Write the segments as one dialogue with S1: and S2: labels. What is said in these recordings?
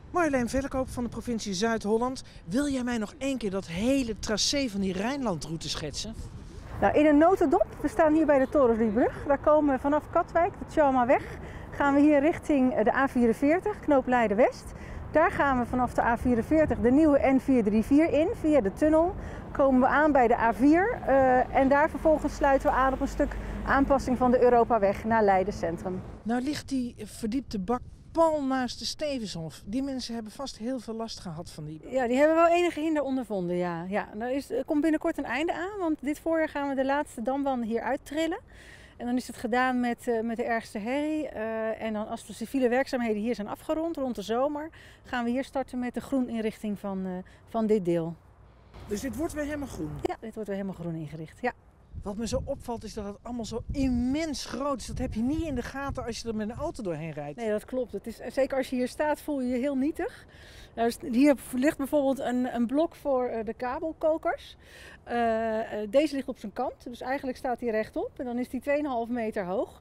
S1: Marjolein Vellekoop van de provincie Zuid-Holland. Wil jij mij nog één keer dat hele tracé van die Rijnlandroute schetsen?
S2: Nou, in een notendop, we staan hier bij de Torenvlietbrug. Daar komen we vanaf Katwijk, de Tjalmaweg, gaan we hier richting de A44, knoop Leiden-West. Daar gaan we vanaf de A44 de nieuwe N434 in, via de tunnel. Komen we aan bij de A4 en daar vervolgens sluiten we aan op een stuk aanpassing van de Europaweg naar Leiden Centrum.
S1: Nou ligt die verdiepte bak pal naast de Stevenshof. Die mensen hebben vast heel veel last gehad van die.
S2: Ja, die hebben wel enige hinder ondervonden, ja. Er komt binnenkort een einde aan, want dit voorjaar gaan we de laatste damwanden hier uittrillen. En dan is het gedaan met de ergste herrie. En dan als de civiele werkzaamheden hier zijn afgerond, rond de zomer, gaan we hier starten met de groeninrichting van dit deel.
S1: Dus dit wordt weer helemaal groen?
S2: Ja, dit wordt weer helemaal groen ingericht, ja.
S1: Wat me zo opvalt is dat het allemaal zo immens groot is. Dat heb je niet in de gaten als je er met een auto doorheen rijdt.
S2: Nee, dat klopt. Het is, zeker als je hier staat voel je je heel nietig. Nou, hier ligt bijvoorbeeld een blok voor de kabelkokers. Deze ligt op zijn kant, dus eigenlijk staat hij rechtop. En dan is die 2,5 meter hoog.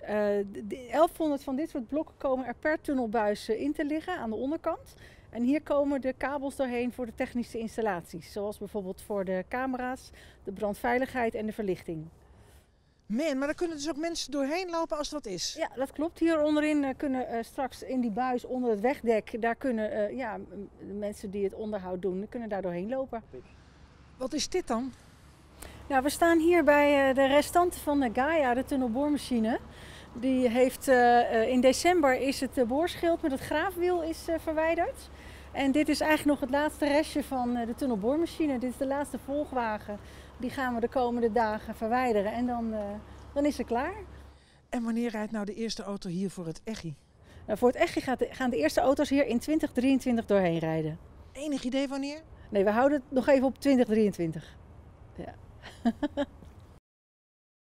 S2: 1100 van dit soort blokken komen er per tunnelbuis in te liggen aan de onderkant. En hier komen de kabels doorheen voor de technische installaties. Zoals bijvoorbeeld voor de camera's, de brandveiligheid en de verlichting.
S1: Man, maar daar kunnen dus ook mensen doorheen lopen als dat is?
S2: Ja, dat klopt. Hier onderin kunnen straks in die buis onder het wegdek, daar kunnen de mensen die het onderhoud doen, kunnen daar doorheen lopen.
S1: Wat is dit dan?
S2: Nou, we staan hier bij de restanten van de Gaia, de tunnelboormachine. Die heeft in december is het boorschild met het graafwiel is verwijderd. En dit is eigenlijk nog het laatste restje van de tunnelboormachine. Dit is de laatste volgwagen. Die gaan we de komende dagen verwijderen en dan is ze klaar.
S1: En wanneer rijdt nou de eerste auto hier voor het EGI?
S2: Nou, voor het EGI gaan de eerste auto's hier in 2023 doorheen rijden.
S1: Enig idee wanneer?
S2: Nee, we houden het nog even op 2023. Ja.